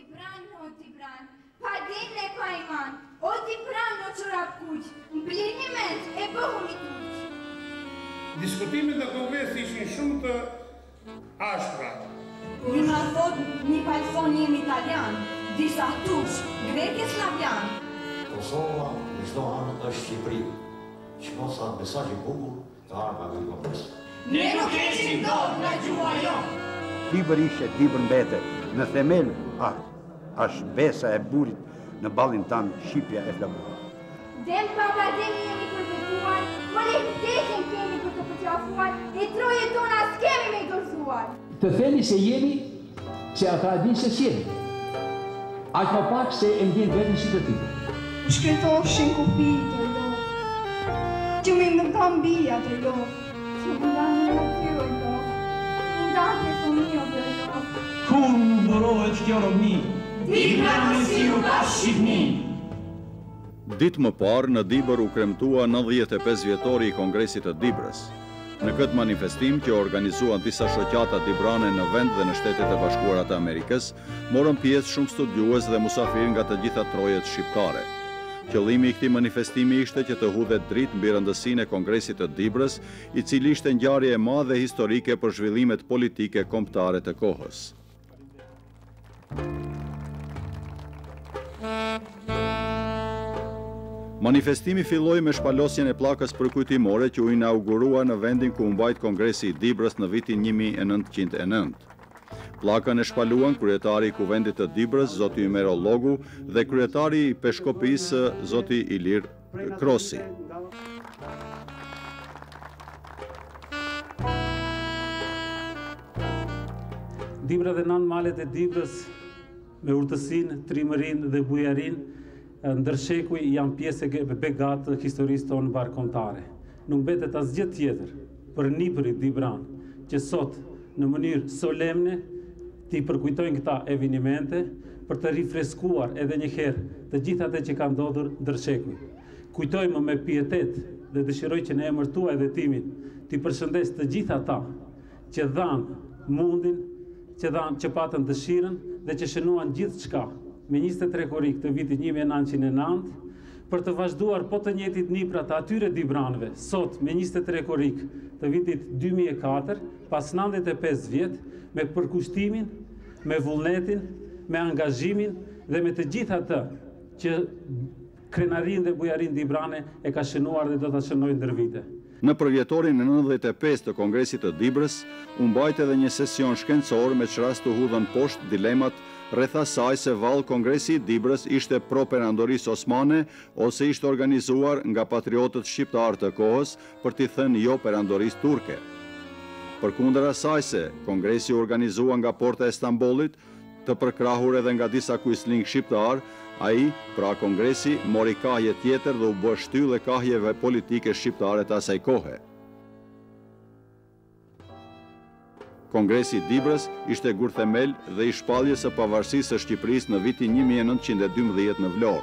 ti pran, pa din e pa iman, o ti pran o qërap kuq, mplinimet e bëhuni tuq. Diskutimet në Kongres ishin shumë të ashpra. Një ma thot një palson jemi italian, disa tuq, grek e slavjan. Kosova në çdo anë është Shqipëri, që mos sa mesazh i bukur të ardha nga Kongres. Ne nuk heqim dorë nga gjua jonë. Libër ishte, libër mbete, në themel është besa e burit në ballin tanë Shqipja e flamuar. Dem baba dem jemi përfituar, më le vdekjen kemi për të përqafuar, e troje tona s'kemi me i dorëzuar. Të theni se jemi, se ata din se s'jemi. Aq më pak se e ndjen vetën si të tillë. Shkretoshin kupi të lo, që me më kam bija të lo, që më ndanë në tyro lo, më ndanë të fëmio të lo. Kur më mborohet kjo robni, Dibra si u ka Shqipni. Ditë më parë, në Dibër u kremtua 95 vjetori i Kongresit të Dibrës. Në këtë manifestim që organizuan disa shoqata dibrane në vend dhe në Shtetet e Bashkuara të Amerikës, morën pjesë shumë studiues dhe musafir nga të gjitha trojet shqiptare. Qëllimi i këtij manifestimi ishte që të hudhet dritë mbi rëndësinë e Kongresit të Dibrës, i cili ishte ngjarje e madhe historike për zhvillimet politike kombëtare të kohës. Manifestimi filloi me shpalosjen e pllakës përkujtimore që u inaugurua në vendin ku u mbajt Kongresi i Dibrës në vitin 1909. Pllakën e shpaluan kryetari i Kuvendit të Dibrës, zoti Ymero Llogu, dhe kryetari i Peshkopisë, zoti Ilir Krosi. Dibra dhe nën malet e Dibrës me urtësinë, trimërinë dhe bujarinë ndërshekuj janë pjesë e begatë të historisë tonë bashkëkombëtare. Nuk mbetet asgjë tjetër për nipërit dibran që sot në mënyrë solemne t'i përkujtojnë këta evenimente për të rifreskuar edhe një herë të gjithë ato që kanë ndodhur ndërshekuj. Kujtojmë me pietet dhe dëshiroj që në emër tuaj dhe timin t'i përshëndes të gjithë ata që dhanë mundin, që patën dëshirën dhe që shënuan gjithçka me 23 korrik të vitit 1909, për të vazhduar po të njëjtit nipra të atyre dibranëve, sot me 23 korrik të vitit 2004, pas 95 vjet, me përkushtimin, me vullnetin, me angazhimin dhe me të gjithë atë që krenarin dhe bujarin dibrane e ka shënuar dhe do të shënojnë ndër vite. Në përvjetorin e 95 të Kongresit të Dibrës, u mbajt edhe një sesion shkencor me çrast të hudhën poshtë dilemat rreth asaj se vallë Kongresi i Dibrës ishte pro perandorisë osmane ose ishte organizuar nga patriotët shqiptar të kohës për t'i thënë jo perandorisë turke. Përkundër asaj se Kongresi u organizua nga porta e Stambollit, të përkrahur edhe nga disa kuisling shqiptar, ai, pra Kongresi, mori kahje tjetër dhe u bë shtyllë e kahjeve politike shqiptare të asaj kohe. Kongresi i Dibrës ishte gur themel dhe i shpalljes së pavarësisë së Shqipërisë në vitin 1912 në Vlorë.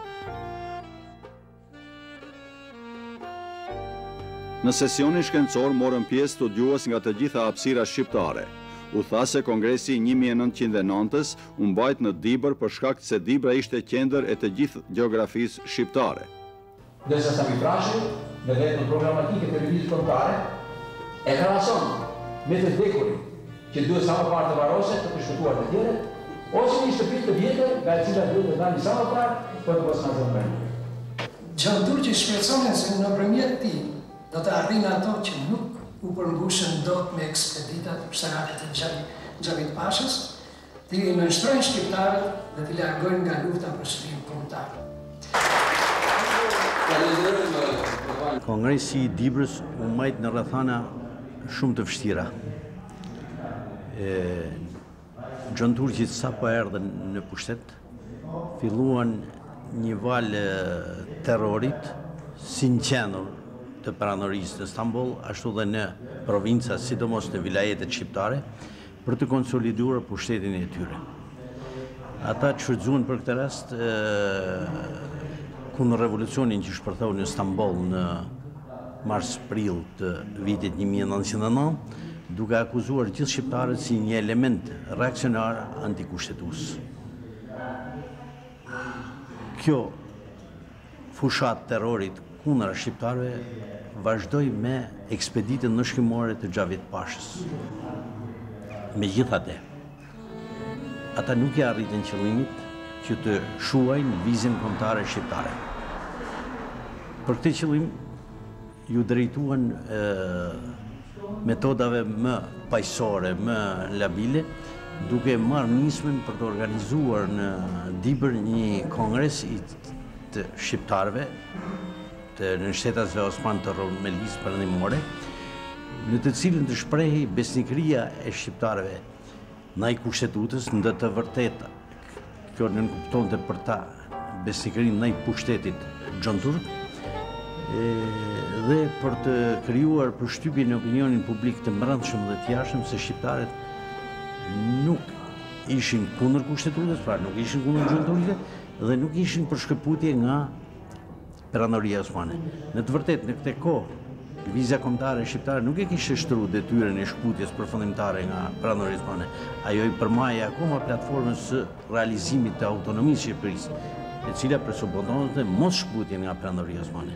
Në sesionin shkencor morën pjesë studiues nga të gjitha hapësirat shqiptare. U tha se Kongresi i 1909-s u mbajt në Dibër për shkak se Dibra ishte qendër e të gjithë gjeografisë shqiptare. Ndërsa Sami Frashi, në vetën programatike televizit kombëtare, e krahason me të vdekurin që duhet sa më parë të varose të përshkëtuar të tjerët, ose një shtëpi të vjetër nga e cila duhet të dalë sa më parë për të mos na zëmbërë. Gjan Turqi shpresonin se nëpërmjet tij do të arrijnë ato që nuk u përmbushën dot me ekspeditat ushtarake të Xhamit Pashës, të i nënshtrojnë shqiptarët dhe të largojnë nga lufta për shërim kombëtar. Kongresi i Dibrës u mbajt në rrethana shumë të vështira. Gjan Turqi sa po erdhën në pushtet, filluan një valë terrorit si në qendër të perandorisë në Stamboll, ashtu dhe në provinca, sidomos në vilajetet shqiptare, për të konsoliduar pushtetin e tyre. Ata shfrytzuan për këtë rast kundër revolucionin që shpërtheu në Stamboll në mars-prill të vitit 1909, duke akuzuar gjithë shqiptarët si një element reakcionar antikushtetues. kjo fushat terrorit kundër shqiptarëve vazhdoi me ekspeditën nënshkrimore të Xhavit Pashës. Megjithatë, ata nuk i arritën qëllimit që të shuajnë lëvizjen kombëtare shqiptare. Për këtë qëllim ju drejtuan metodave më paqësore, më labile, duke marrë nismën për të organizuar në Dibër një kongres të shqiptarëve të Shtetasve Osman të Romelis Perëndimore, në të cilën të shprehi besnikëria e shqiptarëve ndaj kushtetutës, ndë të vërtetë kjo nënkuptonte për ta besnikërinë ndaj pushtetit xhonturk, dhe për të krijuar përshtypje në opinionin publik të brendshëm dhe të jashtëm se shqiptarët nuk ishin kundër kushtetutës, pra nuk ishin kundër xhonturëve dhe nuk ishin për shkëputje nga Perandoria Osmane. Në të vërtetë, në këtë kohë, lëvizja kombëtare shqiptare nuk e kishte shtruar detyrën e shkputjes përfundimtare nga Perandoria Osmane. Ajo i përmajë akoma platformën së realizimit të autonomisë Shqipërisë, e cila presuponte mos shkputjen nga Perandoria Osmane.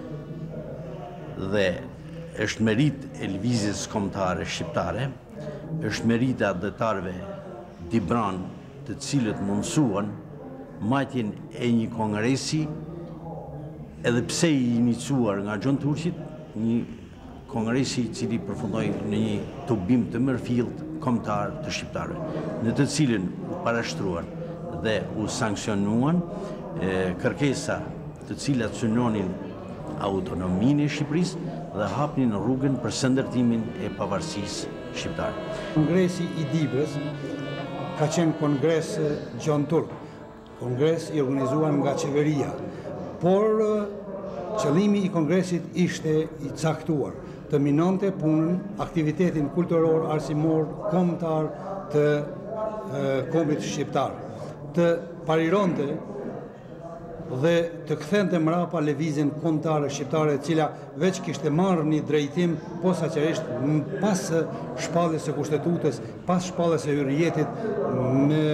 Dhe është merit e lëvizjes kombëtare shqiptare, është merit e adhetarëve Dibran, të cilët mundsuan matjen e një kongresi, edhe pse i iniciuar nga Gjon Turqit, një kongresi i cili përfundoi në një tubim të mërfillt kombëtar të shqiptarëve, në të cilën u parashtruan dhe u sankcionuan kërkesa të cilat synonin autonominë e Shqipërisë dhe hapnin rrugën për shëndërtimin e pavarësisë shqiptare. Kongresi i Dibrës ka qenë kongres Gjon Turk, kongres i organizuar nga qeveria, por qëllimi i kongresit ishte i caktuar, të minonte punën, aktivitetin kulturor, arsimor, kombëtar të kombit shqiptar, të parironte dhe të kthente mrapa lëvizjen kombëtare shqiptare, e cila veç kishte marrë një drejtim posaçërisht pas shpalljes së kushtetutës, pas shpalljes së hyrjetit në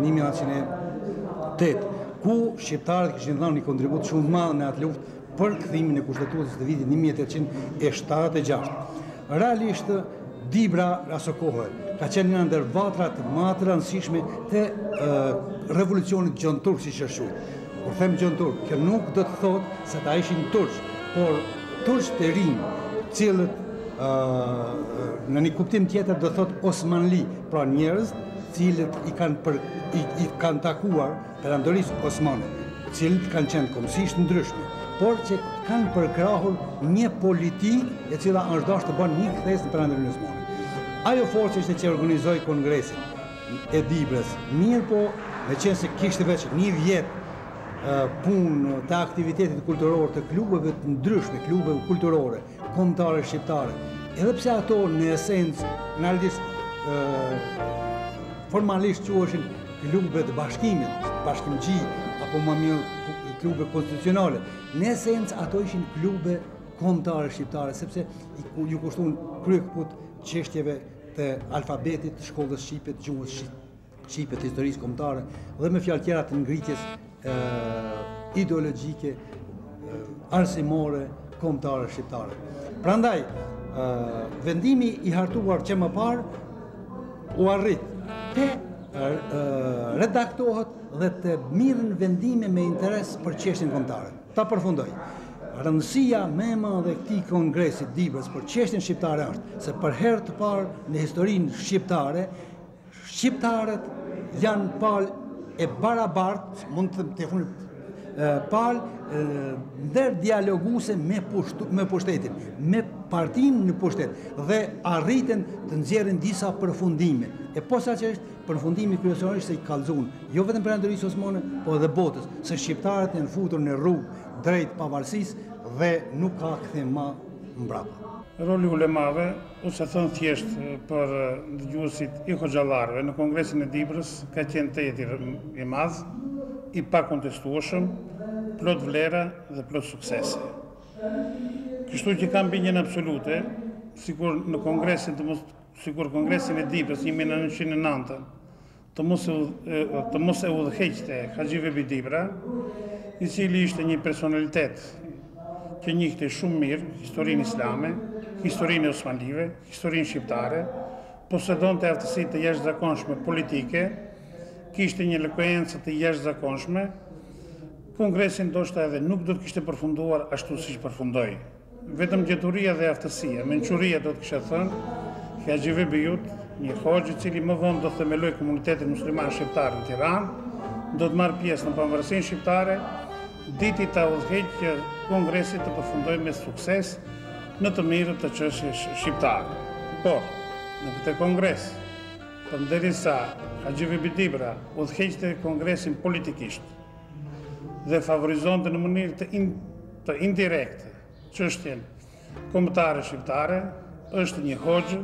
1908, ku shqiptarët kishin dhënë një kontribut shumë të madh në atë luftë për kthimin e kushtetutës të vitit 1876. Realisht, Dibra aso kohë ka qenë një ndër vatrat më të rëndësishme të revolucionit Gjon Turk, siç është quajtur. Kur them Gjon Turk, kjo nuk do të thotë se ata ishin turq, por turq të rinj, cilët në një kuptim tjetër do thotë Osmanli, pra njerëz cilët i kanë takuar Perandorisë Osmane, cilët kanë qenë kombësisht ndryshme, por që kanë përkrahur një politikë e cila është dashur të bënë një kthesë në Perandorinë Osmane. Ajo forcë ishte që organizoi kongresin e Dibrës, mirë po, me qenë se kishte veç një vjet punë të aktivitetit kulturor të klubeve të ndryshme, klubeve kulturore, kombëtare shqiptare, edhe pse ato në esencë, formalisht quheshin klube të bashkimit, bashkimgji, apo më mirë klube konstitucionale. Në esencë ato ishin klube kombëtare shqiptare, sepse ju kushtuan kryekuput çështjeve të alfabetit, të shkollës shqipe, të gjuhës shqipe, të historisë kombëtare, dhe me fjalë tjera të ngritjes ideologjike, arsimore, kombëtare shqiptare. Prandaj, vendimi i hartuar që më parë u arrit të redaktohet dhe të mirën vendime me interes për çështjen kombëtare. Ta përfundoj. Rëndësia më e madhe e këtij kongresit Dibrës për çështjen shqiptare është se për herë të parë në historinë shqiptare, shqiptarët janë palë e barabartë, mund të thoni palë ndër dialoguese me pushtetin, me partinë në pushtet, dhe arritën të nxjerrin disa përfundime. E posaçërisht përfundimi kryesor ishte i kallëzuar, jo vetëm Perandorisë Osmane, po edhe botës, se shqiptarët janë futur në rrugë drejt pavarësisë dhe nuk ka kthim më mbrapa. Roli ulemave, ose thënë thjesht për dëgjuesit i hoxhallarëve në Kongresin e Dibrës, ka qenë teti i madh, i pakontestueshëm, plot vlera dhe plot suksese. Kështu që kam bindjen absolute, sikur Kongresin e Dibrës 1909 të mos e udhëheqte Haxhi Vebi Dibra, i cili ishte një personalitet që njihte shumë mirë historinë islame, historinë osmanlive, historinë shqiptare, posedonte aftësi të jashtëzakonshme politike, kishte një elokuencë të jashtëzakonshme. Kongresi ndoshta edhe nuk do të kishte përfunduar ashtu siç përfundoi. Vetëm gjeturia dhe aftësia, mençuria do të kisha thënë, Haxhi Vebiut, një hoxh i cili më vonë do të themeloj komunitetin musliman shqiptar në Tiranë, do të marrë pjesë në pavarësinë shqiptare, diti ta udhëheqë që kongresi të përfundojë me sukses në të mirët të çështjes shqiptare. Por, në këtë kongres, përderisa Haxhi Vebi Dibra udhëheqte kongresin politikisht dhe favorizonte në mënyrë të indirekte çështjen kombëtare shqiptare, është një hoxh,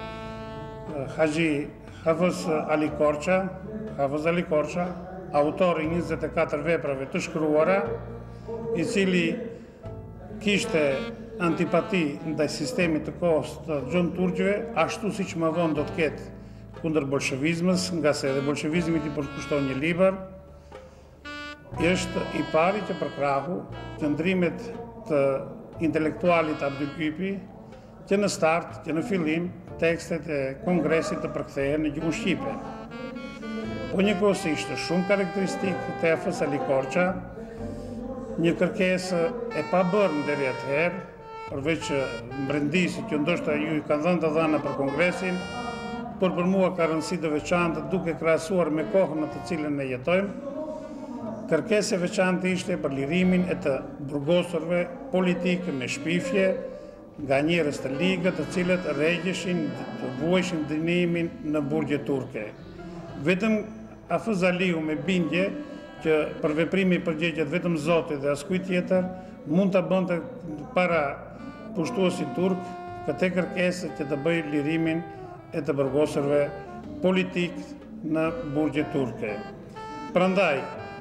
Haxhi Hafez Ali Korça, autori 24 veprave të shkruara, i cili kishte antipati ndaj sistemit të kohës të Gjon Turqëve, ashtu siç më vonë do të ketë kundër bolshevizmës, nga se edhe bolshevizmit i përkushton një libër, është i pari që përkrahu qëndrimet të intelektualit Abdul Gypi, që në start, që në fillim, tekstet e kongresit të përkthehen në gjuhën shqipe. Po njëkohësisht është shumë karakteristik të Hafez Ali Korça, një kërkesë e pabërë deri atëherë, përveç mbrendisit që ndoshta ju i kanë dhënë të dhëna për kongresin, por për mua ka rëndësi të veçantë duke krahasuar me kohën në të cilën ne jetojmë. Kërkesë e veçantë ishte për lirimin e të burgosurve politikë me shpifje nga njerëz të ligët, të cilët rregjeshin të vuajshin dënimin në burgje turke. Vetëm Hafez Aliu me bindje që për veprimi i përgjigjet vetëm Zotit dhe askujt tjetër mund ta bënte para pushtuesit turk këtë kërkesë që të bëjë lirimin e të burgosurve politik në burgje turke. Prandaj,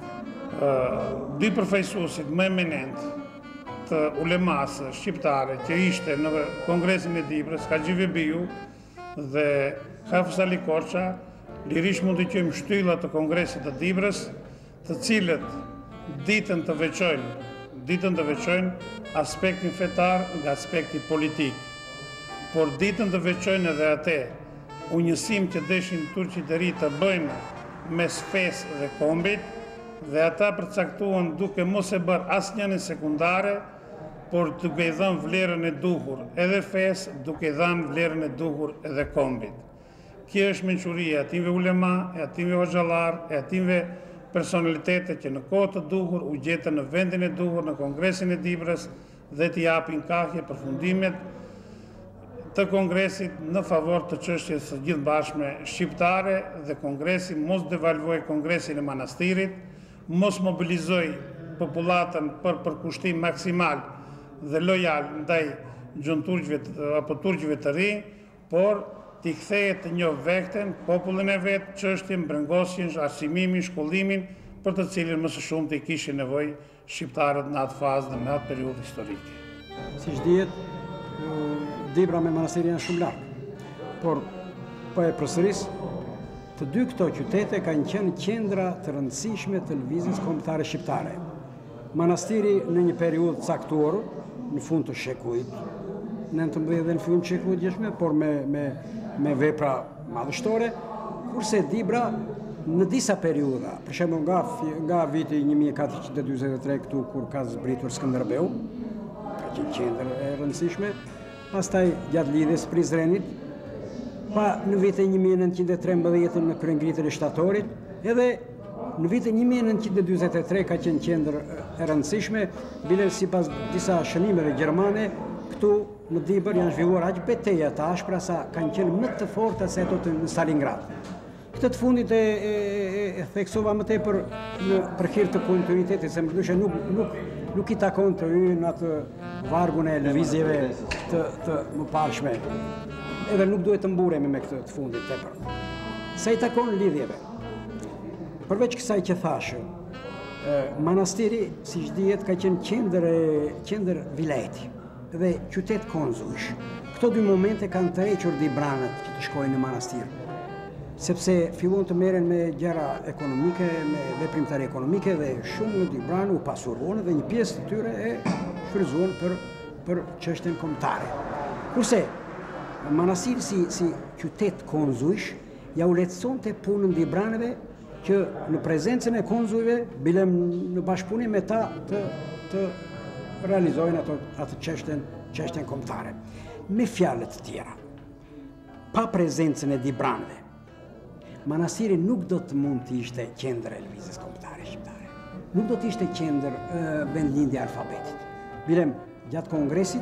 dy përfaqësuesit më eminent të ulemasë shqiptare që ishte në kongresin e Dibrës, Haxhi Vebiu dhe Hafez Ali Korça, lirisht mund të quajmë shtyllat të kongresit të Dibrës, të cilët ditën të veçojnë aspektin fetar nga aspekti politik, por ditën të veçojnë edhe atë unjësim që deshin turqit e ri të bëjnë mes fesë dhe kombit, dhe ata përcaktuan duke mos e bërë asnjënin sekundare, por duke i dhënë vlerën e duhur edhe fesë, duke i dhënë vlerën e duhur edhe kombit. Kjo është mençuria e atyve ulema, e atyve hoxhallar, e atyve personalitete që në kohë të duhur u gjetën në vendin e duhur në kongresin e Dibrës dhe t'i japin kahje përfundimet të kongresit në favor të çështjes së gjithëbashme shqiptare, dhe kongresi mos devalvoi kongresin e manastirit, mos mobilizoi popullatën për përkushtim maksimal dhe lojal ndaj gjunturqëve apo turqëve të ri, por t'i kthehet të njohë veten, popullin e vet, çështjen, brengosjen, arsimimin, shkollimin, për të cilin më së shumti i kishin nevojë shqiptarët në atë fazë dhe në atë periudhë historike. Siç dihet, Dibra me manastirin janë shumë larg, por po e përsëris, të dy këto qytete kanë qenë qendra të rëndësishme të lëvizjes kombëtare shqiptare. Manastiri në një periudhë caktuar, në fund të shekullit 19 dhe në fillim të shekullit 16, por me vepra madhështore, kurse Dibra në disa periudha, për shembull nga viti 1443 këtu kur ka zbritur Skënderbeu, ka qenë qendër e rëndësishme, pastaj gjatë lidhjes Prizrenit, pa në vitin 1913 në kryengritjen e shtatorit, edhe në vitin 1943 ka qenë qendër e rëndësishme, bile sipas disa shënimeve gjermane, këtu në Dibër janë zhvilluar aq betejë të ashpra sa kanë qenë më të forta se ato në Stalingrad. Këtë të fundit e theksova më tepër për hir të kontinuitetit, se më duhet nuk i takon të hyjë në atë vargun e lëvizjeve të mëparshme. Edhe nuk duhet të mburemi me këtë të fundit tepër. Sa i takon lidhjeve, përveç kësaj që thashë, manastiri, siç dihet, ka qenë qendër vilajeti dhe qytet konzullsh. Këto dy momente kanë tërhequr dibranët që të shkojnë në manastir. sepse fillon të merren me gjëra ekonomike, me veprimtari ekonomike dhe shumë nga Dibrani u pasuruan dhe një pjesë të tyre e shfrytzuan për çështjen kombëtare. Kurse Manastiri si qytet konzujsh ja u lehtësonte punën Dibranëve që në prezencën e konzujve, bilem në bashkëpunim me ta të realizojnë atë çështjen kombëtare. Me fjalë të tjera, pa prezencën e Dibranëve, Manastiri nuk do të mund të ishte qendër e lëvizjes kombëtare shqiptare. Nuk do të ishte qendër vendlindje alfabetit. Bilem, gjatë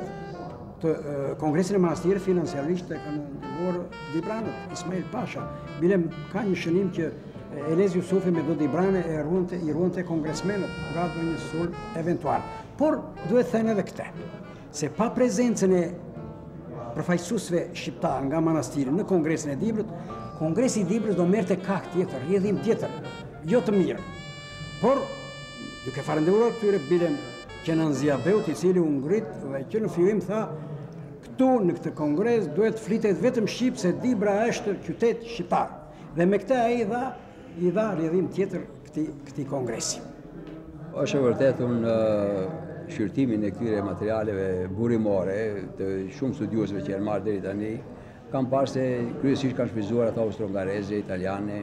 kongresin e Manastirit financiarisht e kanë ndihmuar Dibranët, Ismail Pasha. Bilem, ka një shënim që Elez Jusufi me do Dibrane i ruante kongresmenët nga do një sulm eventual. Por, duhet thënë edhe këte, se pa prezencën e përfaqësuesve shqiptar nga Manastiri në kongresin e Dibrës, kongresi i Dibrës do merrte kak tjetër, rrjedhim tjetër, jo të mirë. Por, duke falendëruar këtyre bilem Kenan Ziabeut, i cili u ngrit dhe që në fillim tha, këtu në këtë kongres duhet flitet vetëm shqip se Dibra është qytet shqiptar. Dhe me këtë ai i dha rrjedhim tjetër këtij kongresi. Është vërtet shqyrtimin e këtyre materialeve burimore të shumë studiosëve që janë marrë deri tani, kam parë se kryesisht kanë shfrytzuar ato austro-ungareze, italiane,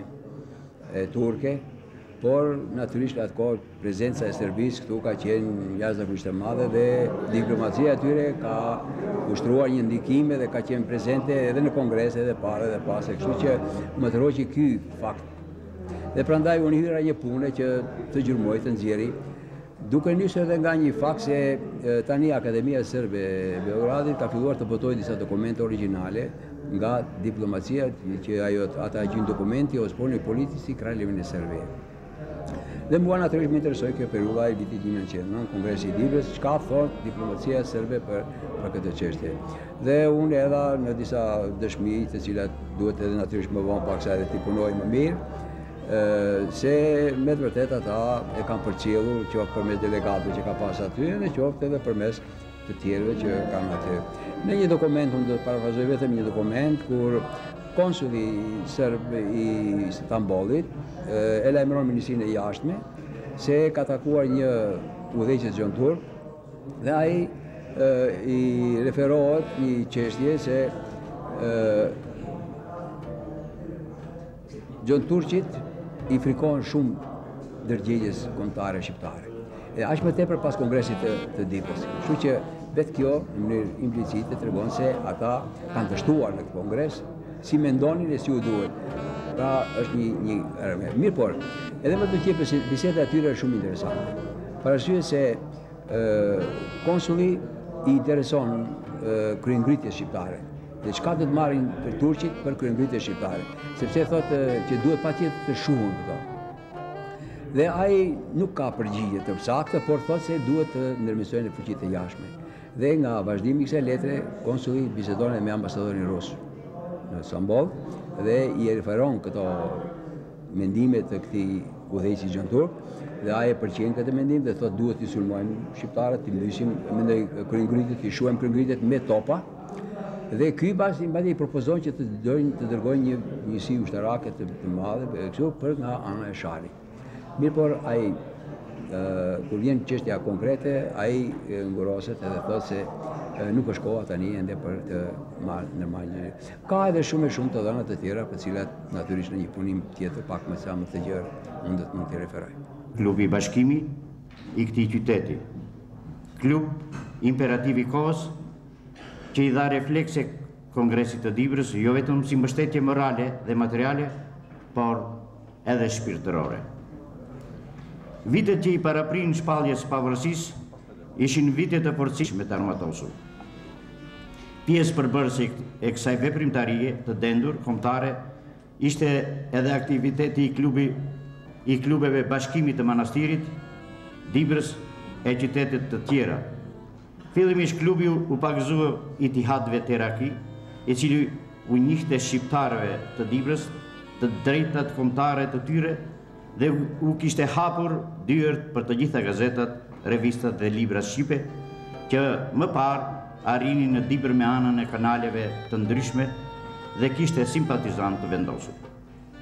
turke, por natyrisht atë kohë prezenca e Serbisë këtu ka qenë jashtëzakonisht e madhe dhe diplomacia e tyre ka ushtruar një ndikim dhe ka qenë prezente edhe në kongrese edhe para dhe pas, kështu që më tërhoqi ky fakt. Dhe prandaj unë hyra një pune që të gjurmoj të nxjerri, duke nisur edhe nga një fakt se tani Akademia Serbe e Beogradit ka filluar të botojë disa dokumente origjinale nga diplomacia që ata gjejnë dokumenti ose poni politici Kraljevin e Serbisë. Dhe mua natyrisht më interesoi kjo periudha e vitit 1900, kongresi i Dibrës, çka thot diplomacia serbe për këtë çështje. Dhe unë edha në disa dëshmi, të cilat duhet edhe natyrisht më vonë paksa edhe t'i punoj më mirë, se me të vërtet ata e kanë përcjellur qoftë përmes delegatëve që ka pas aty dhe qoftë edhe përmes të tjerëve që kanë aty. Në një dokument, unë do të parafrazoj vetëm një dokument kur konsuli serb i Stambollit e lajmëron Ministrinë e Jashtme se ka takuar një udhëheqës gjonturk dhe ai i referohet një çështje se gjonturqit i frikojnë shumë ndërgjegjes kombëtare shqiptare. E aq më tepër pas kongresit të Dibrës. Kështu që vetë kjo në mënyrë implicite tregon se ata kanë të shtuar në këtë kongres si mendonin e si u duhet. Pra është një mirë, por edhe më të tjepë se biseda e tyre është shumë interesante. Për arsye se konsuli i intereson kryengritjes shqiptare. Dhe çka do të marrin për turqit për kryengritjes shqiptare, sepse thotë që duhet patjetër të shuhen këto. Dhe ai nuk ka përgjigje të saktë, por thotë se duhet të ndërmjetësojnë fuqitë e jashtme. Dhe nga vazhdimi i kësaj letre, konsuli bisedon me ambasadorin rus në Stamboll dhe i referon këto mendime të këtij udhëheqësi gjonturk dhe ai e pëlqen këtë mendim dhe thotë duhet t'i sulmojmë shqiptarët, t'i mbysim mendoj kryengritjet, t'i shuajmë kryengritjet me topa. Dhe ky mbasi i propozon që të dërgojnë një njësi ushtarake të madhe kështu për nga ana e Sharit. Mirë, por ai kur vjen çështja konkrete, ai nguroset edhe thotë se nuk është koha tani ende për të marrë në marrë. Ka edhe shumë të dhëna të tjera, për cilat natyrisht në një punim tjetër pak më sa më të gjerë unë do të mund t'i referoj. Klubi i bashkimit i këtij qyteti. Klub imperativ i kohës që i dha reflekse kongresit të Dibrës jo vetëm si mbështetje morale dhe materiale, por edhe shpirtërore. Vitet që i paraprin shpalljes pavarësisë ishin vite të forcishme të armatosur. Pjesë përbërëse e kësaj veprimtarie të dendur, kombëtare, ishte edhe aktiviteti i klubeve bashkimit të Manastirit, Dibrës e qytetet të tjera. Fillimisht klubi u pagëzua Itihadve Teraki, i cili u njihte shqiptarëve të Dibrës të drejtat kombëtare të tyre dhe u kishte hapur dyert për të gjitha gazetat, revistat dhe librat shqipe, që më parë arrinin në Dibër me anën e kanaleve të ndryshme dhe kishte simpatizant të vendosur.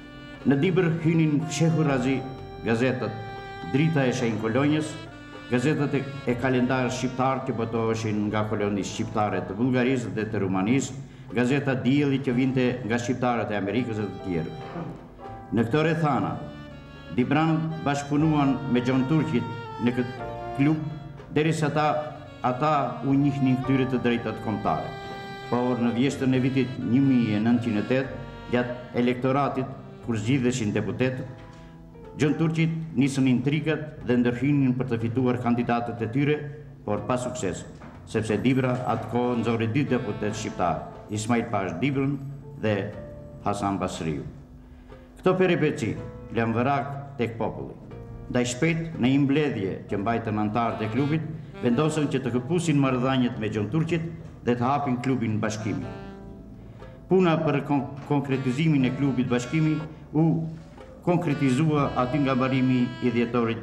Në Dibër hynin fshehur razi gazetat Drita e Shenjë Kolonjës, gazetat e kalendarës shqiptar që botoheshin nga kolonitë shqiptare të Bullgarisë dhe të Rumanisë, gazeta Dielli që vinte nga shqiptarët e Amerikës dhe të tjerë. Në këto rrethana, Dibranët bashkëpunuan me Gjon Turqit në këtë klub, derisa ata u njihnin këtyre të drejtat kombëtare. Por në vjeshtën e vitit 1908, gjatë elektoratit, kur zgjidheshin deputetët, Gjon Turqit nisën intrigat dhe ndërhynin për të fituar kandidatët e tyre, por pa sukses, sepse Dibra atë kohë nxori 2 deputet shqiptar, Ismail Pash Dibrën dhe Hasan Basriu. Këto peripeci lëm vërak tek populli. Ndaj shpejt, në një mbledhje që mbajtën antarët e klubit, vendosën që të këpusin marrëdhëniet me Gjon Turqit dhe të hapin klubin bashkimi. Puna për konkretizimin e klubit bashkimi u konkretizua aty nga mbarimi i dhjetorit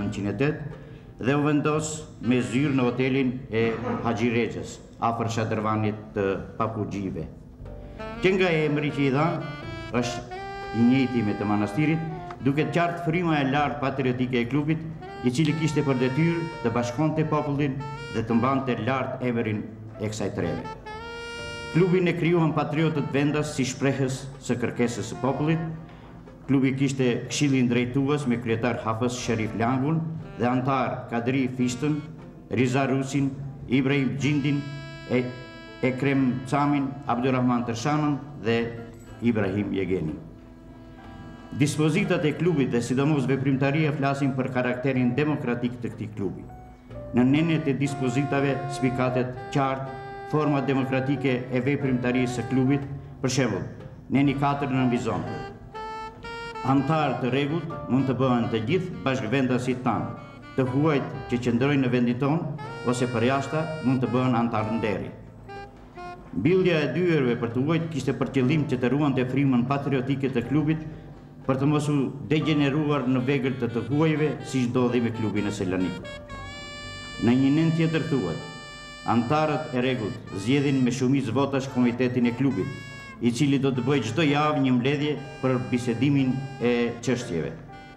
1908 dhe u vendos me zyrë në hotelin e Haxhi Rexhës, afër shadërvanit të Papugjive. Që nga emri që i dhanë, është i njëjti me të manastirit, duke qartë fryma e lartë patriotike e klubit, i cili kishte për detyrë të bashkonte popullin dhe të mbante lartë emrin e kësaj treve. Klubin e krijuan patriotët vendas si shprehës së kërkesës së popullit. Klubi kishte këshillin drejtues me kryetar Hafës Sherif Langun dhe antar Kadri Fishtën, Riza Rusin, Ibrahim Gjindin, Ekrem Camin, Abdurrahman Tërshanën dhe Ibrahim Jegeni. Dispozitat e klubit dhe sidomos veprimtaria flasin për karakterin demokratik të këtij klubi. Në nenet e dispozitave spikatet qartë forma demokratike e veprimtarisë së klubit, për shembull, neni 4 nënvizonte. Antarë të rregullt mund të bëhen të gjithë bashkëvendasit tanë, të huajt që qëndrojnë në vendin tonë ose përjashta mund të bëhen antarë nderi. Mbillja e dyerve për të huajt kishte për qëllim që të ruante frymën patriotike të klubit për të mos u degeneruar në vegël të huajve siç ndodhi me klubin e Selanikut. Në një nen tjetër thuhet, antarët e rregullt zgjedhin me shumicë votash komitetin e klubit, i cili do të bëjë çdo javë një mbledhje për bisedimin e çështjeve.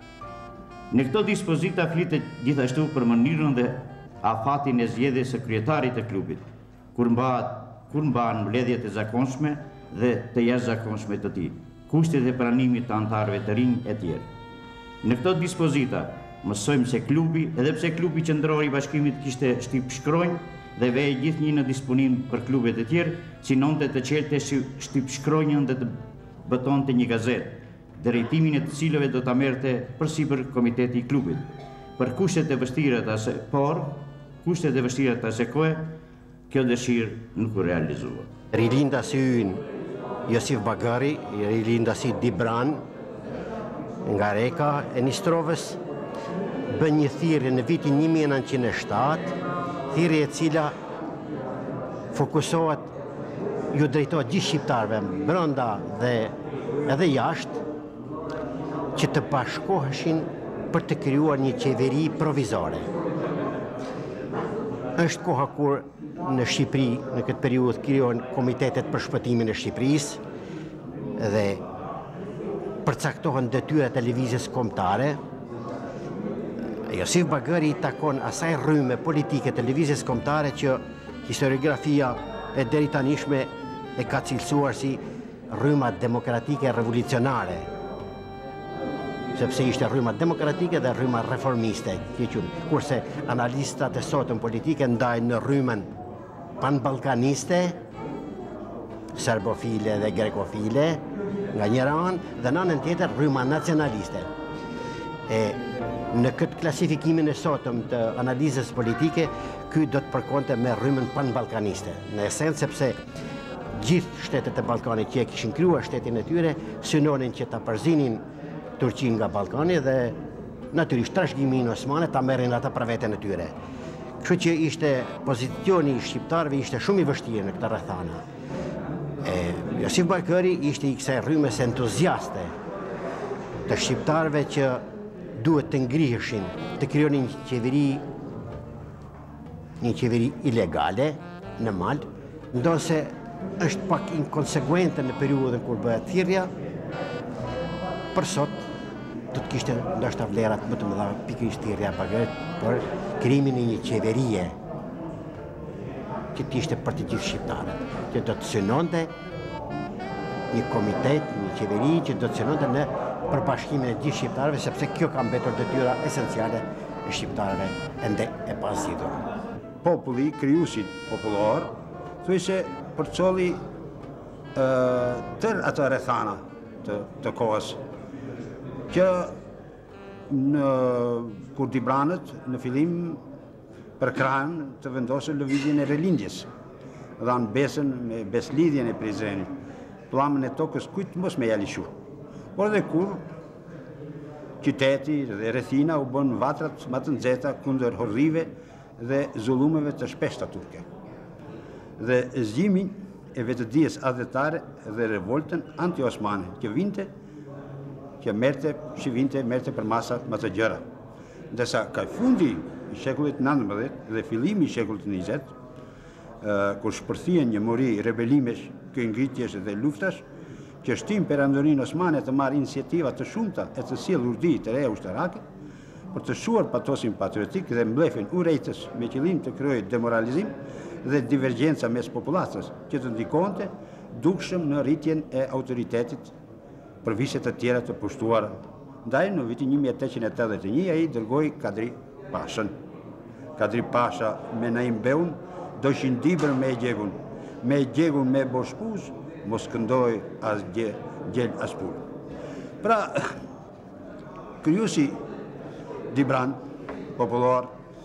Në këto dispozita flitet gjithashtu për mënyrën dhe afatin e zgjedhjes së kryetarit të klubit, kur mbahen mbledhjet e zakonshme dhe të jashtëzakonshme të tij, kushtet e pranimit të antarëve të rinj e tjerë. Në këto dispozita mësojmë se klubi, edhe pse klubi qendror i bashkimit kishte shtip shkronjë dhe vej gjithnjë në disponim për klubet e tjerë, sinonte të çelte shtip shkronjën dhe të bëtonte një gazetë, drejtimin e të cilëve do ta merrte përsipër komiteti i klubit. Për kushtet e vështira të asaj kohe, kjo dëshirë nuk u realizua. Rilindasi ynë Josif Bagari, rilindasi Dibran nga Reka e Nistrovës, bën një thirrje në vitin 1907, thirrje e cila fokusohet, ju drejtohet gjithë shqiptarëve brenda dhe edhe jashtë, që të bashkoheshin për të krijuar një qeveri provizore. Është koha kur në Shqipëri, në këtë periudhë, krijohen komitetet për shpëtimin e Shqipërisë dhe përcaktohen detyrat e lëvizjes kombëtare. Josif Bagari i takon asaj rrymë politike të lëvizjes kombëtare që historiografia e deri tanishme e ka cilësuar si rryma demokratike revolucionare, sepse ishte rryma demokratike dhe rryma reformiste, kurse analistat e sotëm politike ndajnë në rrymën pan-balkaniste, serbofile dhe grekofile, nga njëra anë, dhe në anën tjetër rryma nacionaliste. Në këtë klasifikimin e sotëm të analizës politike, ky do të përkonte me rrymën pan-balkaniste. Në esencë, sepse gjithë shtetet e Ballkanit që e kishin krijuar shtetin e tyre, synonin që ta përzinin Turqinë nga Ballkani dhe natyrisht trashëgiminë osmane ta merrin ata për veten e tyre. Kështu që ishte pozicioni i shqiptarëve ishte shumë i vështirë në këtë rrethana. Josif Bagari ishte i kësaj rrymës entuziaste të shqiptarëve që duhet të ngriheshin, të krijonin një qeveri ilegale në mal, ndonse është pak inkonsekuente në periudhën kur bëhet thirrja, për sot do të kishte ndoshta vlerat më të mëdha pikërisht i reapagët për krimin e një qeverie që t'ishte për të gjithë shqiptarët, që do të synonte një komitet, një qeveri që do të synonte në përbashkimin e gjithë shqiptarëve, sepse kjo ka mbetur detyra esenciale e shqiptarëve ende e pasditur. Populli, krijuesi popullor, thuajse përcolli tërë ato rrethana të kohës që kur Dibranët në fillim përkrahen të vendosën lëvizjen e relindjes, dhanë besën me beslidhjen e Prizrenit, pllambën e tokës kujt mos me ja lishu. Por dhe kur qyteti dhe rrethina u bën vatrat më të nxehta kundër horrive dhe zullumeve të shpeshta turke. Dhe zgjimin e vetëdijes adhetare dhe revoltën anti-osmane që merte për masa më të gjëra. Ndërsa ka fundi i shekullit 19 dhe fillimi i shekullit 20, kur shpërthien një mori rebelimesh, këngritjesh dhe luftash, që shtim perandorinë osmane të marrë iniciativa të shumta e të sjellë urdi të reja ushtarake, për të shuar patosin patriotik dhe mblefin urrejtës me qëllim të krijojë demoralizim dhe divergjenca mes popullatës, që të ndikonte dukshëm në rritjen e autoritetit për vise të tjera të pushtuara. Ndaj në vitin 1881 ai dërgoi Kadri Pashën. Kadri Pasha me Naim Beun doshin Dibrën me gjegun me boshkuz, mos këndoj as gjel as pur. Pra, krijuesi Dibran, popullor,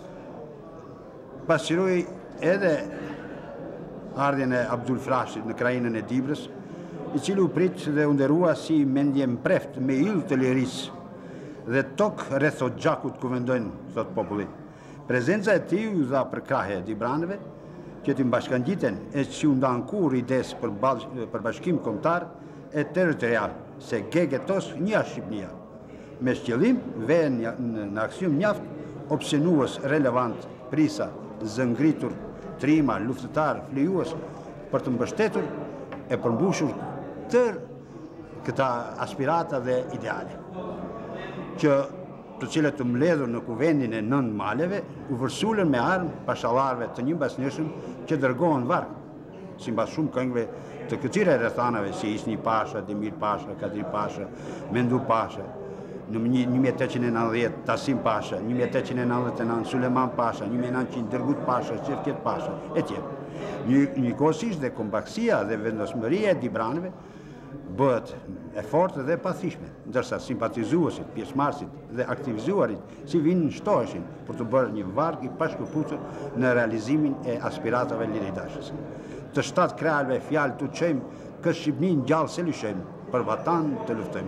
pasqyroi edhe ardhjen e Abdul Frashit në krajinën e Dibrës, i cili u prit dhe u nderua si mendje mpreft me yll të lirisë dhe tokë rreth gjakut ku vendojnë, thot populli. Prezenca e tij u dha përkrahje Dibranëve që të mbashkangjiten e që u ndan kur ides për bashkim kombëtar e territorial, se gegetos një Shqipnia. Me shqyllim vjen në aksion mjaft opsionues relevant, prisa, zëngritur, trima, luftëtar, flijues për të mbështetur e përmbushur tërë këta aspirata dhe ideale, që të cilët të mbledhur në kuvendin e 9 maleve, u vërsulën me armë pashallarëve të një mbasnjëshëm që dërgohen varg, sipas shumë këngëve të këtyre rrethanave si Isni Pasha, Demir Pasha, Kadri Pasha, Mendu Pasha, në 1890 Tasim Pasha, 1899 Suleman Pasha, 1900 Dërgut Pasha, Çevket Pasha, etj. Njëkohësisht dhe kombaksia dhe vendosmëria e Dibranëve bëhet e fortë dhe pathishme, ndërsa simpatizuesit, pjesëmarrësit dhe aktivizuarit si vinë shtoheshin për të bërë një varg i pashkëputur në realizimin e aspiratave liridashës. Të 7 kralëve fjalë të çojmë kë Shqipnin gjallë se lyshojmë, për vatan të luftojmë.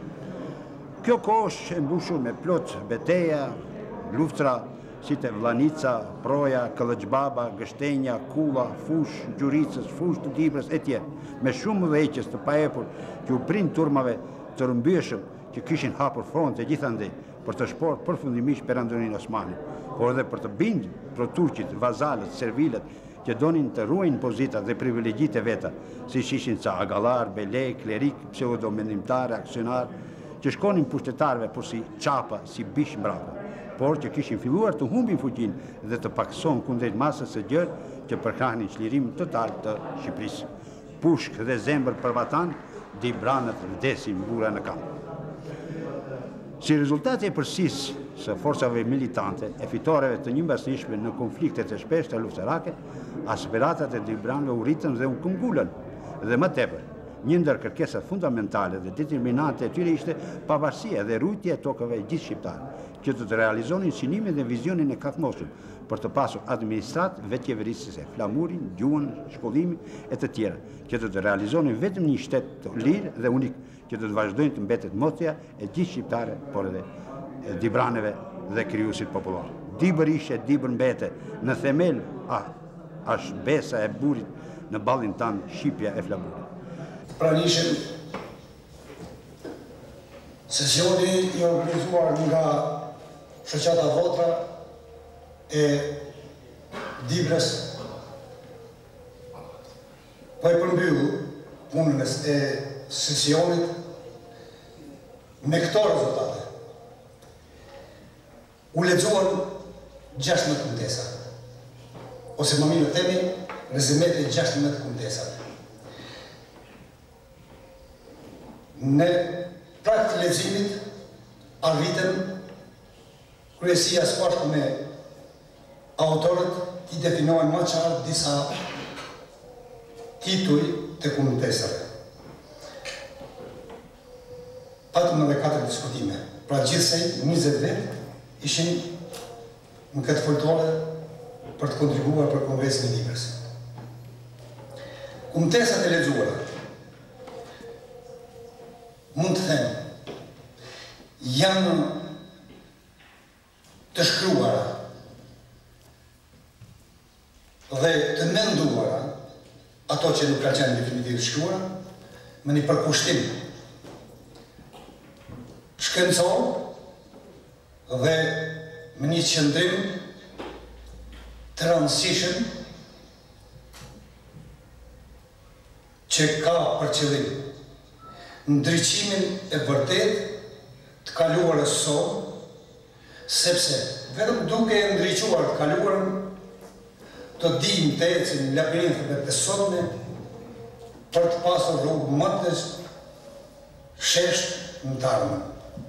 Kjo kohë është e mbushur me plot beteja, luftra, si të Vlanica, Proja, Këllëgjbaba, Gështenja, Kulla, Fush, Gjuricës, Fush të Dibrës, etj. Me shumë udhëheqës të paepur që u prind turmave të rëmbyeshëm që kishin hapur fronte gjithandej për të shporë përfundimisht perandorinë osmane, por edhe për të bindë pro turqit, vazalët, servilët që donin të ruajnë pozitat dhe privilegjit e veta, si ishin ca agallar, belej, klerik, pseudomendimtar, aksionar, që shkonin pushtetarve por si çapa, si bish mbrapa, por që kishin filluar të humbin fuqinë dhe të pakson kundrejt masës së gjerë që përkrahnin çlirimin total të Shqipërisë. Pushk dhe zemër për vatan, Dibranët vdesin bura në kamp. Si rezultati e përsisë së forcave militante e fitoreve të njëmbasnishme në konfliktet e shpeshta luftarake, aspiratat e Dibranëve u rritën dhe u këmbgulën, dhe më tepër, një ndër kërkesat fundamentale dhe determinante e tyre ishte pavarësia dhe rujtja e tokave gjithë shqiptarë, që të realizonin synimin dhe vizionin e kakmosur për të pasur administrat vetqeverisëse, flamurin, gjuhën, shkollimin e të tjera, që të realizonin vetëm një shtet të lirë dhe unik, që të vazhdojnë të mbetet motja e gjithë shqiptare, por edhe Dibranëve dhe krijuesit popullor. Dibër ishe, dibër mbete, në themel është besa e burit, në ballin tanë shqipja e flamurit. Pra ishim sesioni i organizuar nga shoqata Votra e Dibrës po e përmbyll punën e sesionit Me këto rezultate, u lexuan 16 kumtesa, ose më mirë themi, rezimet e 16 kumtesa. Në prag të leximit arritëm kryesia së bashku me autorët t'i definojnë më qartë disa tituj të kumtesave. Patëm edhe 4 diskutime, pra gjithsej 20 vetë ishin në këtë foltore për të kontribuar për Kongresin e Librës. Kumtesat e lexuara, mund të them, janë të shkruara dhe të menduara, ato që nuk ka qenë definitiv shkruara, me një përkushtim shkencor dhe me një qëndrim të rëndësishëm që ka për qëllim ndriçimin e vërtet të kaluarës sot, sepse vetëm duke e ndriçuar të kaluarën të dim të ecim në labirintët të sotme për të pasur rrugë më të sheshtë në të ardhmen.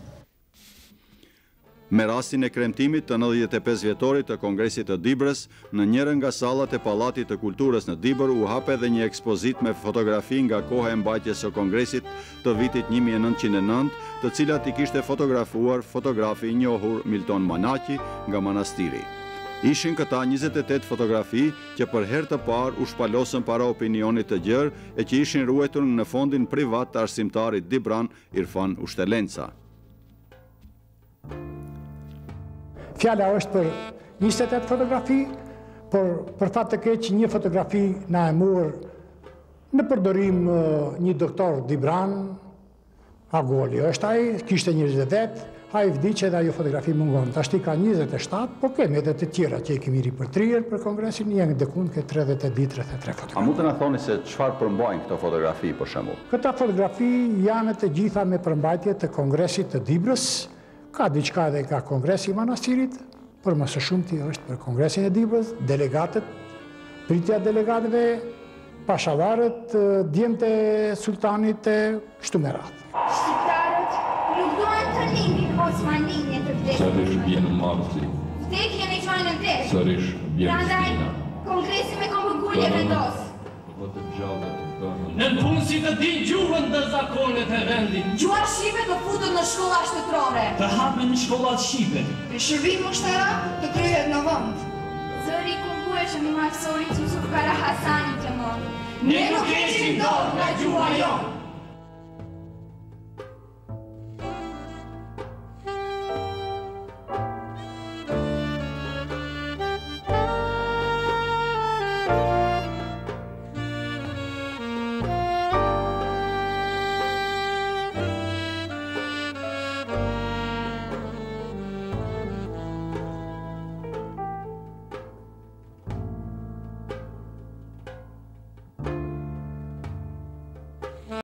Me rastin e kremtimit të 95 vjetorit të Kongresit të Dibrës, në njërën nga sallat e Pallatit të Kulturës në Dibër u hape dhe një ekspozit me fotografi nga koha e mbajtjes së Kongresit të vitit 1909, të cilat I kishte fotografuar fotografi I njohur Milton Manaqi nga manastiri. Ishin këta 28 fotografi që për herë të parë u shpalosën para opinionit të gjerë e që ishin ruetur në fondin privat të arsimtarit Dibran Irfan Ushtelenca. Fjala është për 28 fotografi, por për fat të keq një fotografi na e morë në përdorim një doktor Dibran Agoli. Është ai, kishte 28, ai vdi që edhe ajo fotografi mungon. Tashti ka 27, po kemi edhe të tjera që I kemi ripërtrirë për Kongresin, janë dekun ke 30 ditë 33 fotografi. A mund të na thoni se çfarë përmbajnë këto fotografi për shembull? Këta fotografi janë të gjitha me përmbajtje të Kongresit të Dibrës. Ka diçka edhe ka Kongresi I Manastirit, por më së shumti është për Kongresin e Dibrës, delegatët, pritja delegatëve, pashavarët, djemtë e sultanit e kështu me radhë. Shqiptarët nuk duan të lindin Osmanlinje të vdekjen. Sërish bjenë marti. Vdekjen e qojnë në vdekje. Sërish bjenë Prandaj, shpina. Kongresi me kombëgullje vendos. Në punë si të din gjuhën dhe zakonet e vendit. Gjuha shqipe të futën në shkolla shtetërore. Të hapen në shkollat shqipe. Për shërbim ushtarak të kryhet në vend. Zëri kumbueshëm I majsorit Jusuf Kara Hasani të mënë. Ne nuk heqim dorë nga gjuha jonë.